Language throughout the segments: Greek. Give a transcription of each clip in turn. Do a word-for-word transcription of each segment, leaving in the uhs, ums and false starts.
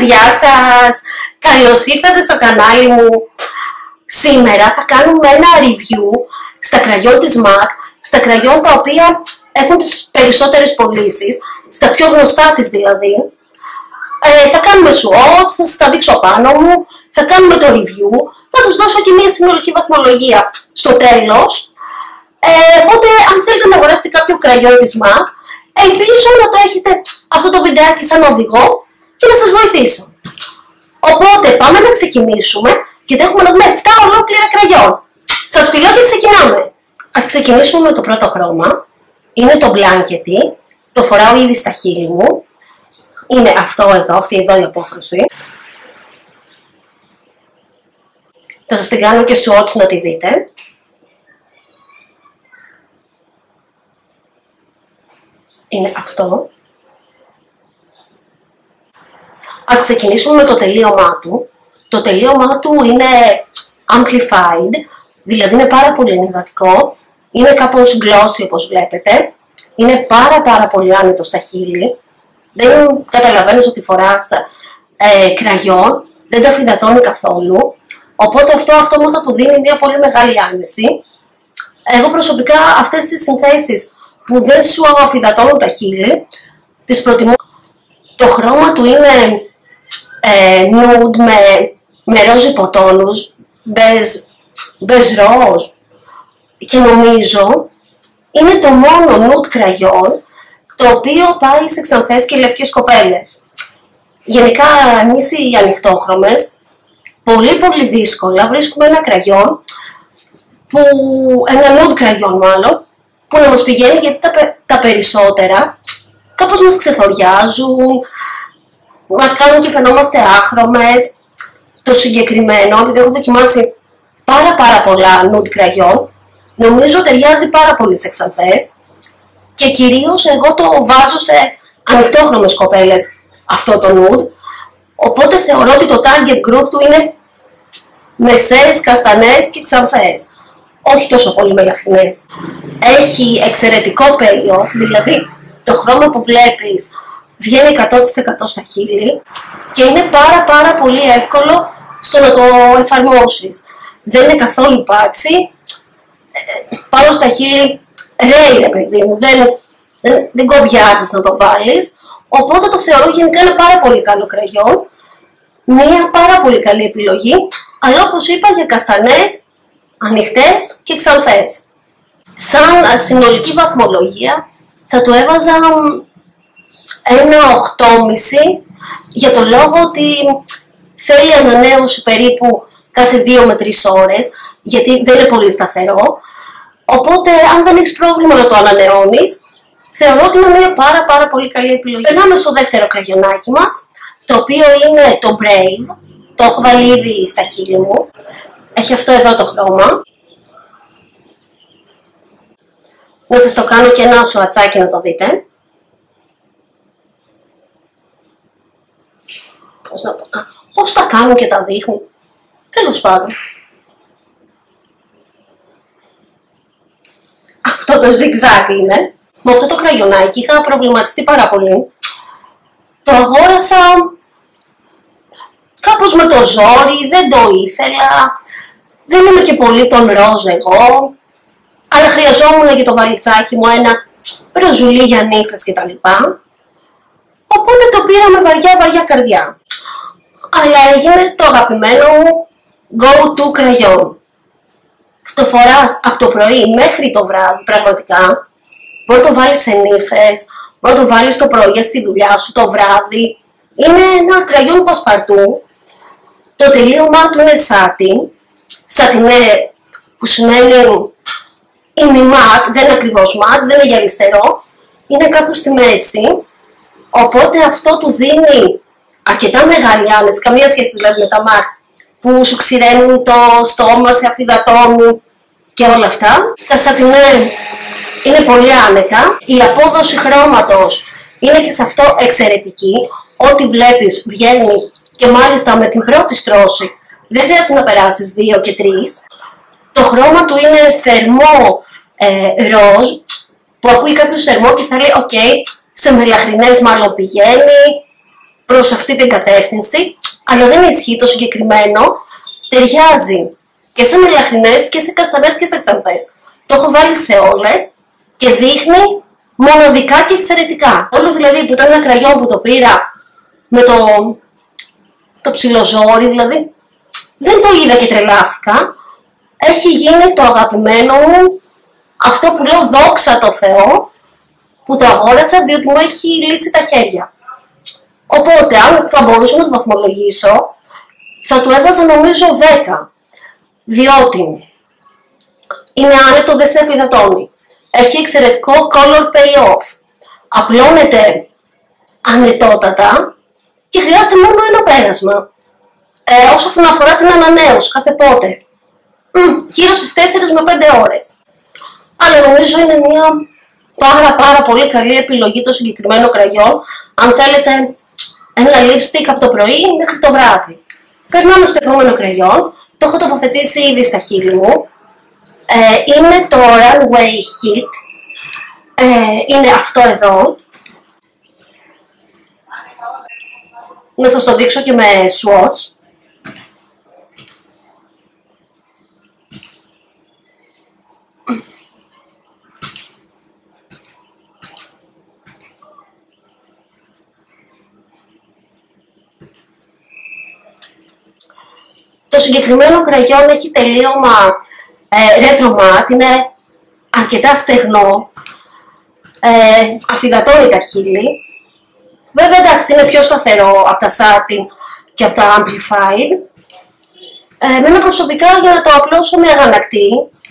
Γεια σας! Καλώς ήρθατε στο κανάλι μου. Σήμερα θα κάνουμε ένα review στα κραγιόν της μακ, στα κραγιόν τα οποία έχουν τις περισσότερες πωλήσεις, στα πιο γνωστά της δηλαδή. Ε, θα κάνουμε swatch, θα σας τα δείξω πάνω μου, θα κάνουμε το review, θα τους δώσω και μια συνολική βαθμολογία στο τέλος. Ε, οπότε αν θέλετε να αγοράσετε κάποιο κραγιόν της μακ, ελπίζω να το έχετε αυτό το βιντεάκι σαν οδηγό και να σας βοηθήσω. Οπότε πάμε να ξεκινήσουμε, γιατί έχουμε να δούμε επτά ολόκληρα κραγιόν. Σας φιλώ και ξεκινάμε. Ας ξεκινήσουμε με το πρώτο χρώμα. Είναι το Blankety. Το φοράω ήδη στα χείλη μου. Είναι αυτό εδώ, αυτή εδώ η απόχρωση. Θα σας την κάνω και swatch να τη δείτε. Είναι αυτό. Ας ξεκινήσουμε με το τελείωμά του. Το τελείωμά του είναι amplified, δηλαδή είναι πάρα πολύ ενυδατικό. Είναι κάπως glossy όπως βλέπετε. Είναι πάρα πάρα πολύ άνετο στα χείλη. Δεν καταλαβαίνεις ότι φοράς ε, κραγιόν, δεν τα αφυδατώνει καθόλου. Οπότε αυτό αυτόματα του δίνει μια πολύ μεγάλη άνεση. Εγώ προσωπικά αυτές τις συνθέσεις που δεν σου αφυδατώνουν τα χείλη, τις προτιμώ. Το χρώμα του είναι ε, nude με, με ροζ υποτόνους, μπεζ, μπεζ ροζ, και νομίζω είναι το μόνο nude κραγιόν το οποίο πάει σε ξανθές και λευκές κοπέλες. Γενικά εμείς οι ανοιχτόχρωμες πολύ πολύ δύσκολα βρίσκουμε ένα κραγιόν, που, ένα nude κραγιόν μάλλον, που να μας πηγαίνει, γιατί τα, τα περισσότερα κάπως μας ξεθοριάζουν, μας κάνουν και φαινόμαστε άχρωμες. Το συγκεκριμένο, επειδή έχω δοκιμάσει πάρα πάρα πολλά nude κραγιόν, νομίζω ταιριάζει πάρα πολύ σε ξανθές και κυρίως εγώ το βάζω σε ανοιχτόχρωμες κοπέλες αυτό το nude, οπότε θεωρώ ότι το target group του είναι μεσαίες, καστανές και ξανθές, όχι τόσο πολύ μελαχρινές. Έχει εξαιρετικό payoff, δηλαδή το χρώμα που βλέπεις βγαίνει εκατό τοις εκατό στα χείλη και είναι πάρα πάρα πολύ εύκολο στο να το εφαρμόσεις. Δεν είναι καθόλου πάτσι, πάνω στα χείλη ρέει ρε παιδί μου, δεν, δεν, δεν κομπιάζεις να το βάλεις, οπότε το θεωρώ γενικά ένα πάρα πολύ καλό κραγιόν, μια πάρα πολύ καλή επιλογή, αλλά όπως είπα για καστανές, ανοιχτές και ξανθές. Σαν συνολική βαθμολογία θα του έβαζα ένα οκτώ κόμμα πέντε, για το λόγο ότι θέλει ανανέωση περίπου κάθε δύο με τρεις ώρες, γιατί δεν είναι πολύ σταθερό, οπότε αν δεν έχεις πρόβλημα να το ανανεώνεις, θεωρώ ότι είναι μια πάρα πάρα πολύ καλή επιλογή. Περνάμε στο δεύτερο κραγιονάκι μας, το οποίο είναι το Brave. Το έχω βάλει ήδη στα χείλη μου. Έχει αυτό εδώ το χρώμα. Να σας το κάνω και ένα σουατσάκι να το δείτε. Πώς να το κάνω, πώς τα κάνουν και τα δείχνουν. Τέλος πάντων. Αυτό το zigzag είναι. Με αυτό το κραγιονάκι είχα προβληματιστεί πάρα πολύ. Το αγόρασα κάπως με το ζόρι, δεν το ήθελα. Δεν είμαι και πολύ τον ροζ εγώ, αλλά χρειαζόμουν για το βαλιτσάκι μου ένα ροζουλί για νύφες κτλ. Οπότε το πήρα με βαριά βαριά καρδιά. Αλλά έγινε το αγαπημένο μου go-to κραγιόν. Το φοράς από το πρωί μέχρι το βράδυ πραγματικά. Μπορεί να το βάλεις σε νύφες, μπορεί να το βάλεις το πρωί στη δουλειά σου, το βράδυ. Είναι ένα κραγιόν πασπαρτού. Το τελείωμά του είναι σάτιν. Σατινέ, που σημαίνει είναι ματ, δεν είναι ακριβώς ματ, δεν είναι γυαλιστερό. Είναι κάπου στη μέση. Οπότε αυτό του δίνει αρκετά μεγάλη άνεση, καμία σχέση δηλαδή με τα ματ που σου ξηραίνουν το στόμα, σε αφυδατώνουν και όλα αυτά. Τα σατινέ είναι πολύ άνετα. Η απόδοση χρώματος είναι και σε αυτό εξαιρετική. Ό,τι βλέπεις βγαίνει και μάλιστα με την πρώτη στρώση. Δεν χρειάζεται να περάσεις δύο και τρεις. Το χρώμα του είναι θερμό ε, ροζ, που ακούει κάποιος θερμό και θα λέει «ΟΚ, okay, σε μελαχρινές μάλλον πηγαίνει». προς αυτή την κατεύθυνση, αλλά δεν ισχύει το συγκεκριμένο. Ταιριάζει και σε μελαχρινές και σε καστανές και σε ξανθές. Το έχω βάλει σε όλες και δείχνει μοναδικά και εξαιρετικά. Όλο δηλαδή που ήταν ένα κραγιόν που το πήρα με το, το ψιλοζόρι, δηλαδή δεν το είδα και τρελάθηκα. Έχει γίνει το αγαπημένο μου, αυτό που λέω δόξα τω Θεώ, που το αγόρασα διότι μου έχει λύσει τα χέρια. Οπότε, αν θα μπορούσα να το βαθμολογήσω, θα του έβαζα νομίζω δέκα. Διότι είναι άνετο, δεν σε αφυδατώνει. Έχει εξαιρετικό color payoff. Απλώνεται ανετότατα και χρειάζεται μόνο ένα πέρασμα. Ε, όσον αφορά την ανανέωση, κάθε πότε. Μ, γύρω στις τέσσερις με πέντε ώρες. Αλλά νομίζω είναι μια πάρα πάρα πολύ καλή επιλογή το συγκεκριμένο κραγιόν, αν θέλετε ένα lipstick από το πρωί μέχρι το βράδυ. Περνάμε στο επόμενο κραγιόν, το έχω τοποθετήσει ήδη στα χείλη μου. Ε, είναι το Runway Hit, ε, είναι αυτό εδώ. Να σας το δείξω και με swatch. Το συγκεκριμένο κραγιόν έχει τελείωμα ε, retro matte, είναι αρκετά στεγνό, ε, αφυδατώνει τα χείλη. Βέβαια εντάξει είναι πιο σταθερό από τα satin και από τα amplified. Ε, εμένα προσωπικά για να το απλώσω με αγανακτή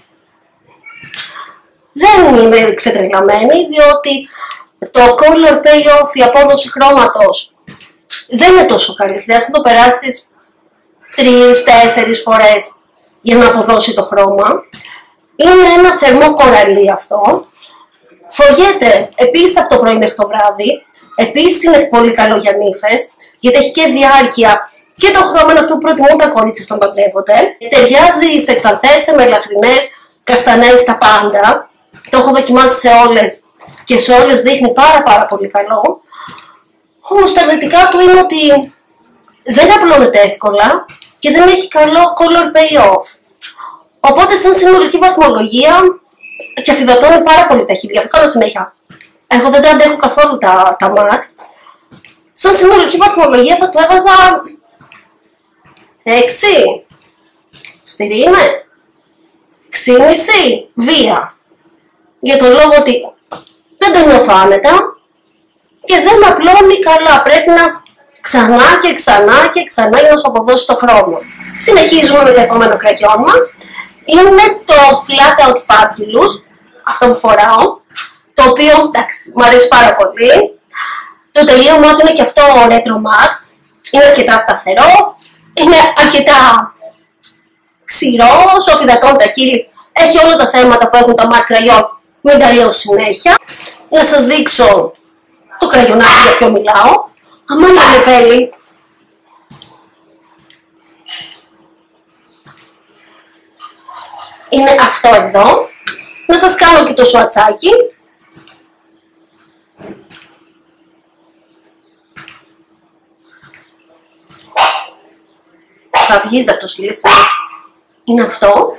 δεν είμαι ξετρελαμένη, διότι το color payoff, η απόδοση χρώματος δεν είναι τόσο καλή, χρειάζεται να το περάσεις τρεις-τέσσερις φορές για να αποδώσει το χρώμα. Είναι ένα θερμό κοραλί αυτό. Φοριέται επίσης από το πρωί μέχρι το βράδυ. Επίσης είναι πολύ καλό για νύφες, γιατί έχει και διάρκεια και το χρώμα είναι αυτό που προτιμούν τα κορίτσια όταν παντρεύονται. Ταιριάζει σε ξανθές, σε μελαχρινές, καστανές, τα πάντα. Το έχω δοκιμάσει σε όλες και σε όλες δείχνει πάρα πάρα πολύ καλό. Όμως τα αρνητικά του είναι ότι δεν απλώνεται εύκολα και δεν έχει καλό color payoff. Οπότε σαν συνολική βαθμολογία και αφυδατώνει πάρα πολύ τα χείλια, αυτό κάνω συνέχεια. Εγώ δεν τα αντέχω καθόλου τα, τα ματ. Σαν συνολική βαθμολογία θα του έβαζα έξι. Αυστηρή είμαι. έξι κόμμα πέντε. Βία. Για τον λόγο ότι δεν τα νιώθω άνετα και δεν απλώνει καλά. Πρέπει να ξανά και ξανά και ξανά για να σου αποδώσει το χρώμα. Συνεχίζουμε με το επόμενο κραγιόν μας. Είναι το Flat Out Fabulous, αυτό που φοράω, το οποίο εντάξει, μου αρέσει πάρα πολύ. Το τελείωμά του είναι και αυτό retro matte, είναι αρκετά σταθερό, είναι αρκετά ξηρό, σου αφυδατώνει τα χείλη, έχει όλα τα θέματα που έχουν τα matte κραγιόν, μην τα λέω συνέχεια. Να σας δείξω το κραγιονάκι για ποιο μιλάω. Αμάν δεν θέλει. Είναι αυτό εδώ. Να σας κάνω και το σουατσάκι. Θα βγεις αυτό σκυλί. Είναι αυτό.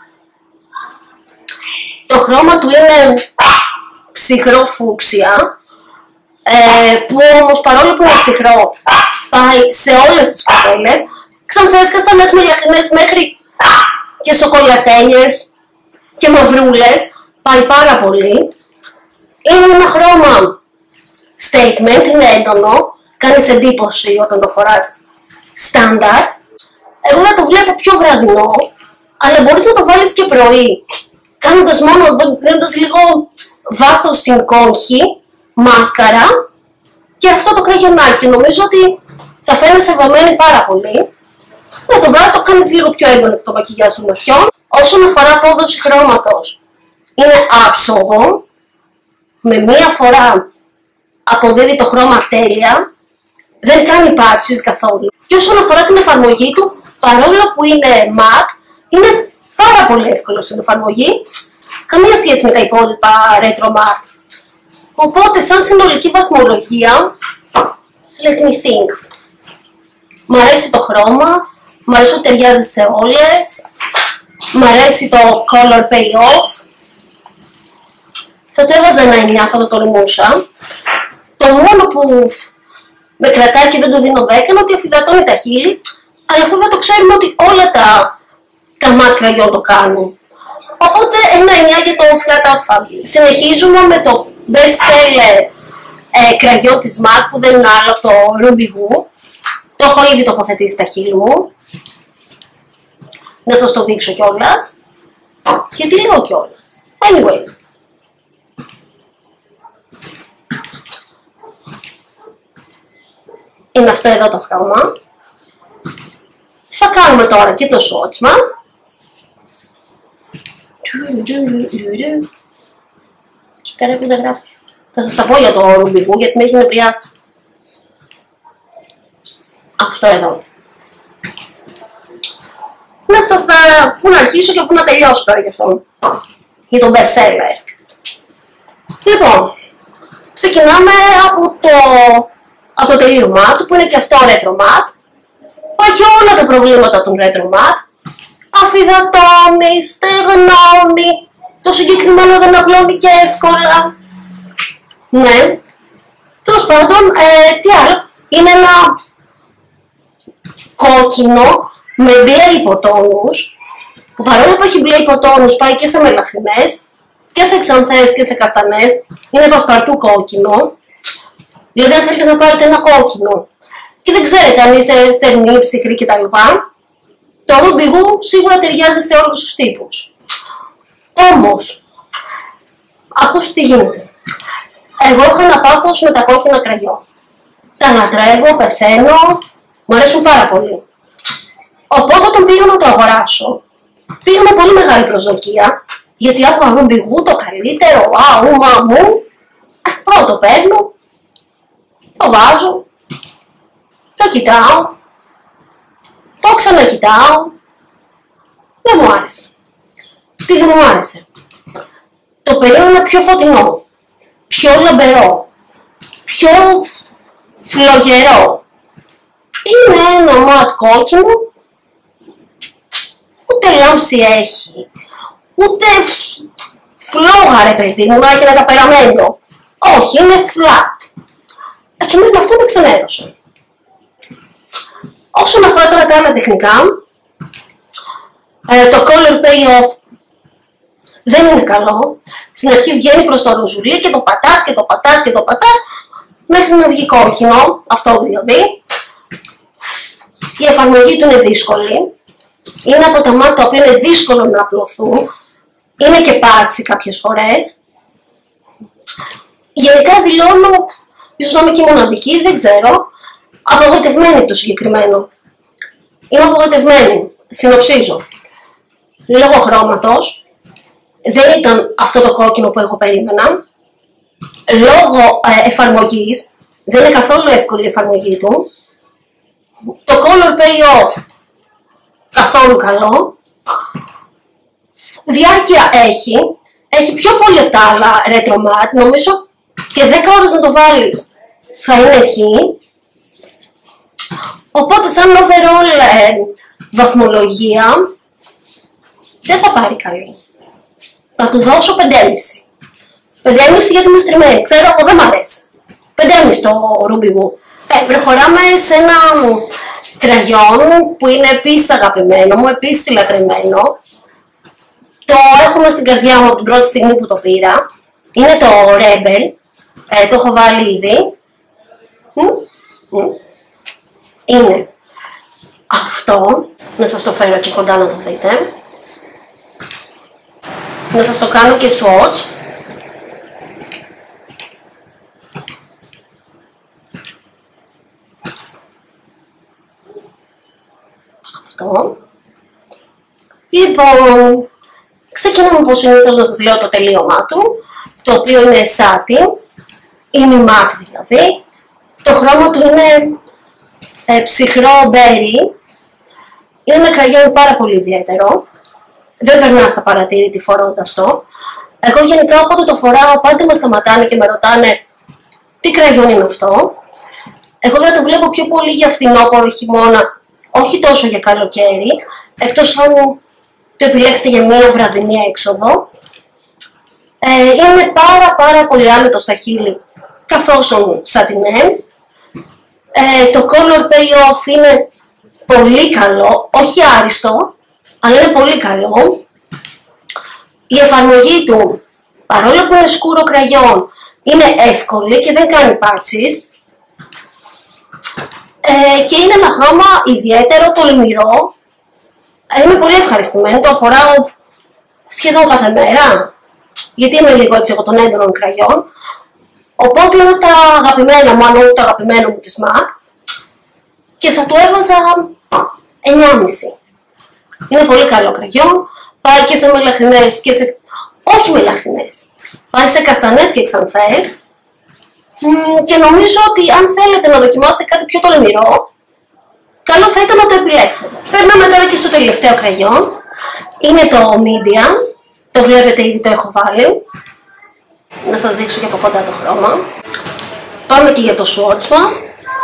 Το χρώμα του είναι ψυχρό φούξια. Ε, που όμως παρόλο που είναι ψυχρό πάει σε όλες τις κοπέλες, ξανθές, καστανές, μελαχρινές μέχρι και σοκολατένιες και μαυρούλες, πάει πάρα πολύ. Είναι ένα χρώμα statement, είναι έντονο, κάνεις εντύπωση όταν το φοράς στάνταρ. Εγώ θα το βλέπω πιο βραδινό, αλλά μπορείς να το βάλεις και πρωί, κάνοντας μόνο, δίνοντας λίγο βάθος στην κόγχη, μάσκαρα και αυτό το κραγιονάκι. Νομίζω ότι θα φαίνεσαι βαμμένη πάρα πολύ. Για το βράδυ το κάνεις λίγο πιο έντονο το μακιγιάζ των ματιών. Όσον αφορά απόδοση χρώματος, είναι άψογο. Με μία φορά αποδίδει το χρώμα τέλεια. Δεν κάνει patches καθόλου. Και όσον αφορά την εφαρμογή του, παρόλο που είναι matte, είναι πάρα πολύ εύκολο στην εφαρμογή. Καμία σχέση με τα υπόλοιπα retro matte. Οπότε σαν συνολική βαθμολογία Let me think. Μ' αρέσει το χρώμα, μ' αρέσει ότι ταιριάζει σε όλες, μ' αρέσει το color payoff. Θα το έβαζα ένα εννιά, θα το τολμούσα. Το μόνο που με κρατάει και δεν το δίνω δέκα είναι ότι αφυδατώνει τα χείλη, αλλά αυτό δεν το ξέρουμε ότι όλα τα, τα matte crayon το κάνουν. Οπότε ένα εννιά για το Flat Out Family. Συνεχίζουμε με το best seller ε, κραγιό της MAC που δεν είναι άλλο το Ruby Woo. Το έχω ήδη τοποθετήσει στα χείλη μου. Να σας το δείξω κιόλας. Γιατί λέω κιόλας. Anyways. Είναι αυτό εδώ το χρώμα. Θα κάνουμε τώρα και το swatch μας. Κοίτα ρε που δεν γράφει. Θα σας τα πω για το Ruby Woo γιατί με έχει νευριάσει. Αυτό εδώ. Να σας uh, πού να αρχίσω και πού να τελειώσω τώρα γι' αυτό. Για τον best seller. Λοιπόν, ξεκινάμε από το, από το τελείωμά του που είναι και αυτό retro matte. Που έχει όλα τα προβλήματα των retro matte. Αφυδατώνει, στεγνώνει, το συγκεκριμένο δεν απλώνει και εύκολα. Ναι. Τέλος πάντων, ε, τι άλλο. Είναι ένα κόκκινο με μπλε υποτόνους, που παρόλο που έχει μπλε υποτόνους πάει και σε μελαχρινές και σε ξανθές και σε καστανές, είναι πασπαρτού κόκκινο. Δηλαδή αν θέλετε να πάρετε ένα κόκκινο και δεν ξέρετε αν είστε θερμοί, ψυχροί κτλ, το Ruby Woo σίγουρα ταιριάζει σε όλους τους τύπους. Όμως, ακούστε τι γίνεται. Εγώ έχω ένα πάθος με τα κόκκινα κραγιό. Τα λατρεύω, πεθαίνω, μου αρέσουν πάρα πολύ. Οπότε όταν πήγα να το αγοράσω, πήγα με πολύ μεγάλη προσδοκία, γιατί άκουγα Ruby Woo το καλύτερο, wow, μα μου. Πάω το παίρνω, το βάζω, το κοιτάω, το ξανακοιτάω, δεν μου άρεσε. Τι δεν μου άρεσε. Το περίμενα πιο φωτεινό, πιο λαμπερό, πιο φλογερό. Είναι ένα ματ κόκκινο, ούτε λάμψη έχει, ούτε φλόγα ρε παιδί μου, να έχει ένα ταπεραμέντο. Όχι, είναι flat. Και μέχρι αυτό με ξενέρωσε. Όσον αφορά τώρα τα άλλα τεχνικά, ε, το color payoff δεν είναι καλό. Στην αρχή βγαίνει προς το ροζουλί και το πατάς και το πατάς και το πατάς μέχρι να βγει κόκκινο, αυτό δηλαδή. Η εφαρμογή του είναι δύσκολη. Είναι από τα μάτια τα οποία είναι δύσκολο να απλωθούν. Είναι και πάτσι κάποιες φορές. Γενικά δηλώνω, ίσως να είμαι και μοναδική, δεν ξέρω, απογοητευμένη από το συγκεκριμένο. Είμαι απογοητευμένη, συνοψίζω. Λόγω χρώματος, δεν ήταν αυτό το κόκκινο που εγώ περίμενα. Λόγω ε, εφαρμογής, δεν είναι καθόλου εύκολη η εφαρμογή του. Το color payoff, καθόλου καλό. Διάρκεια έχει, έχει πιο πολύ από τα άλλα retro matte, νομίζω και δέκα ώρες να το βάλεις θα είναι εκεί. Οπότε σαν overall ε, βαθμολογία δεν θα πάρει καλή. Θα του δώσω πέντε κόμμα πέντε. πέντε κόμμα πέντε γιατί είμαι στριμμένη, ξέρω εγώ δεν μ' αρέσει. πέντε κόμμα πέντε το Ruby Woo. Ε, προχωράμε σε ένα κραγιόν που είναι επίσης αγαπημένο μου, επίσης λατρεμένο. Το έχουμε στην καρδιά μου από την πρώτη στιγμή που το πήρα. Είναι το Rebel. Ε, το έχω βάλει ήδη. Mm? Mm. Είναι αυτό. Να σας το φέρω και κοντά να το δείτε. Να σας το κάνω και swatch. Αυτό. Λοιπόν, ξεκινάμε όπως συνήθως να σας λέω το τελείωμά του, το οποίο είναι satin, είναι matte δηλαδή. Το χρώμα του είναι ε, ψυχρό berry. Είναι ένα κραγιόν πάρα πολύ ιδιαίτερο. Δεν περνά στα παρατήρητη φορώντας το. Εγώ γενικά όποτε το φοράω πάντα με σταματάνε και με ρωτάνε τι κραγιόν είναι αυτό. Εγώ δεν το βλέπω πιο πολύ για φθινόπωρο χειμώνα, όχι τόσο για καλοκαίρι, εκτός αν το επιλέξετε για μία βραδινή έξοδο. Ε, είναι πάρα πάρα πολύ άνετο στα χείλη, καθώς σατινέ. Ε, το color payoff είναι πολύ καλό, όχι άριστο, αλλά είναι πολύ καλό. Η εφαρμογή του, παρόλο που είναι σκούρο κραγιόν, είναι εύκολη και δεν κάνει patches. Ε, και είναι ένα χρώμα ιδιαίτερο, τολμηρό. Ε, είμαι πολύ ευχαριστημένη, το φοράω σχεδόν κάθε μέρα, γιατί είμαι λίγο έτσι εγώ των έντονων κραγιών. Οπότε είναι τα αγαπημένα μου, αν όχι το αγαπημένο μου της μακ, και θα του έβαζα εννιά κόμμα πέντε. Είναι πολύ καλό κραγιόν, πάει και σε μελαχρινές και σε... όχι μελαχρινές, πάει σε καστανές και ξανθές. Και νομίζω ότι αν θέλετε να δοκιμάσετε κάτι πιο τολμηρό, καλό θα ήταν να το επιλέξετε. Περνάμε τώρα και στο τελευταίο κραγιόν. Είναι το medium. Το βλέπετε ήδη, το έχω βάλει. Να σας δείξω και από κοντά το χρώμα. Πάμε και για το swatch μας.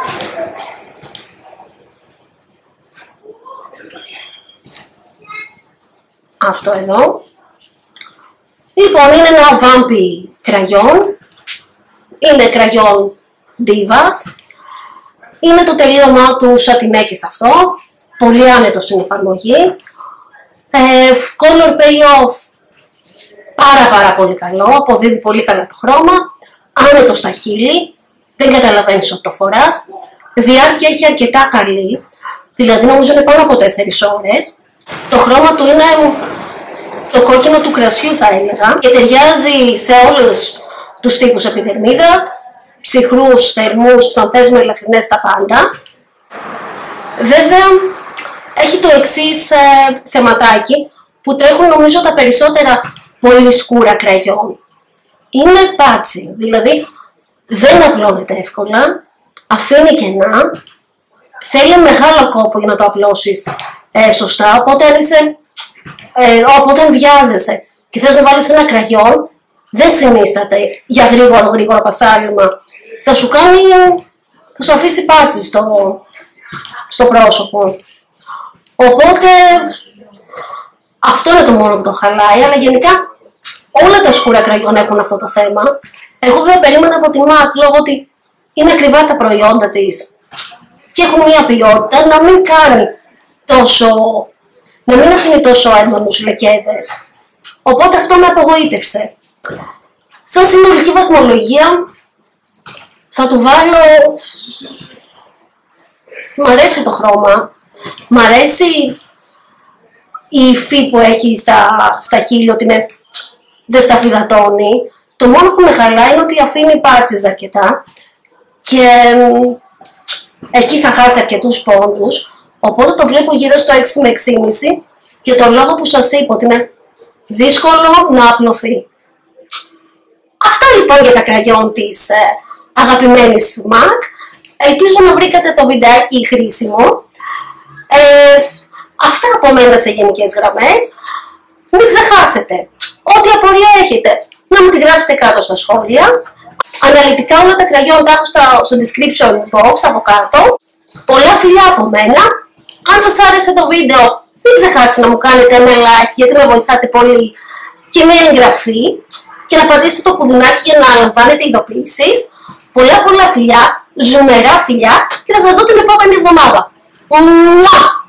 Αυτό εδώ. Λοιπόν, είναι ένα βάμπι κραγιόν. Είναι κραγιόν Divas. Είναι το τελείωμά του σατινέκες αυτό. Πολύ άνετο στην εφαρμογή. Ε, color payoff πάρα πάρα πολύ καλό. Αποδίδει πολύ καλά το χρώμα. Άνετο στα χείλη. Δεν καταλαβαίνεις ότι το φοράς. Διάρκεια έχει αρκετά καλή. Δηλαδή νομίζω είναι πάνω από τέσσερις ώρες. Το χρώμα του είναι το κόκκινο του κρασιού θα έλεγα. Και ταιριάζει σε όλους τους τύπους επιδερμίδας. Ψυχρούς, θερμούς, ξανθές, μελαχρινές, τα πάντα. Βέβαια, έχει το εξής ε, θεματάκι που το έχουν νομίζω τα περισσότερα πολύ σκούρα κραγιόν. Είναι πάτσι, δηλαδή δεν απλώνεται εύκολα, αφήνει κενά, θέλει μεγάλο κόπο για να το απλώσεις ε, σωστά, οπότε αν, είσαι, ε, οπότε αν βιάζεσαι και θες να βάλεις ένα κραγιόν, δεν συνίσταται για γρήγορο γρήγορο πασάλιμα. Θα σου κάνει, θα σου αφήσει πάτσι στο, στο πρόσωπο. Οπότε, αυτό είναι το μόνο που το χαλάει, αλλά γενικά όλα τα σκούρα κραγιόν έχουν αυτό το θέμα. Εγώ δεν περίμενα από τη μακ, λόγω ότι είναι ακριβά τα προϊόντα της και έχουν μια ποιότητα, να μην κάνει τόσο, να μην αφήνει τόσο έντονους λεκέδες. Οπότε αυτό με απογοήτευσε. Σαν συνολική βαθμολογία, θα του βάλω... Μ' αρέσει το χρώμα, μ' αρέσει η υφή που έχει στα, στα χείλη, ότι είναι, δεν στα φυδατώνει. Το μόνο που με χαλάει είναι ότι αφήνει πάτσες αρκετά και εκεί θα χάσει αρκετούς πόντους, οπότε το βλέπω γύρω στο έξι με έξι κόμμα πέντε και το λόγο που σας είπα ότι είναι δύσκολο να απλωθεί. Αυτά λοιπόν για τα κραγιόν της ε, αγαπημένης μακ. Ελπίζω να βρήκατε το βιντεάκι χρήσιμο. Ε, αυτά από μένα σε γενικές γραμμές. Μην ξεχάσετε, ό,τι απορία έχετε, να μου τη γράψετε κάτω στα σχόλια. Αναλυτικά όλα τα κραγιόν τα έχω στο description box από κάτω. Πολλά φιλιά από μένα. Αν σας άρεσε το βίντεο, μην ξεχάσετε να μου κάνετε ένα like, γιατί με βοηθάτε πολύ, και μια εγγραφή, και να πατήσετε το κουδουνάκι για να λαμβάνετε ειδοποιήσεις. Πολλά πολλά φιλιά, ζουμερά φιλιά, και θα σας δω την επόμενη εβδομάδα. Μουα!